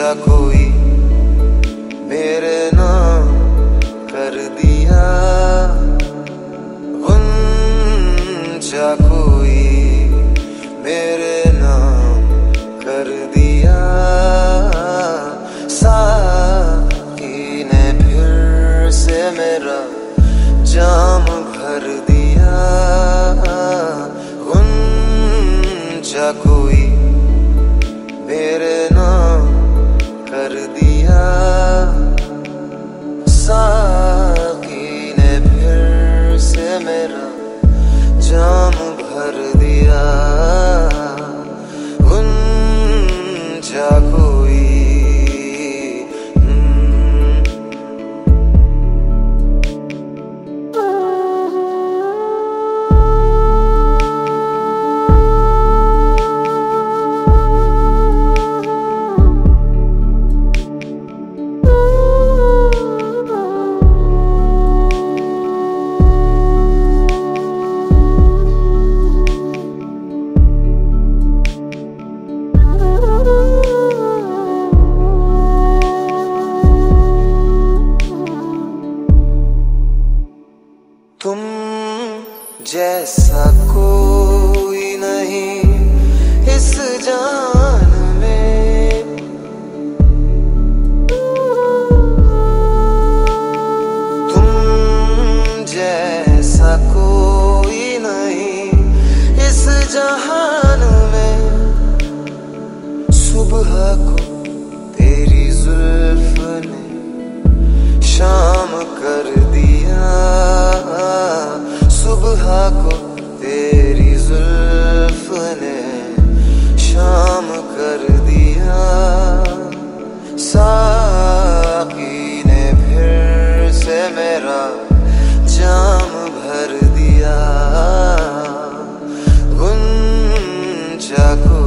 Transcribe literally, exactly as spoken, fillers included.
गुंजा कोई मेरे नाम कर दिया, गुंजा कोई मेरे नाम कर दिया। साकी ने फिर से मेरा जाम भर दिया, गुंजा कोई मेरे नाम कर दिया। साकी ने फिर से मेरा जाम भर दिया, गुंजा कोई। तुम जैसा कोई नहीं इस जान में, तुम जैसा कोई नहीं इस जहान में। सुबह को तेरी जुल्फ ने शाम कर दिया, सुबह को तेरी जुल्फ ने शाम कर दिया। साकी ने फिर से मेरा जाम भर दिया, गुंजा को